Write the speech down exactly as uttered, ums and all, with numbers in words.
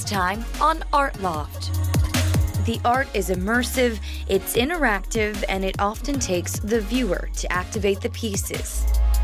This time on Art Loft. The art is immersive, it's interactive, and it often takes the viewer to activate the pieces.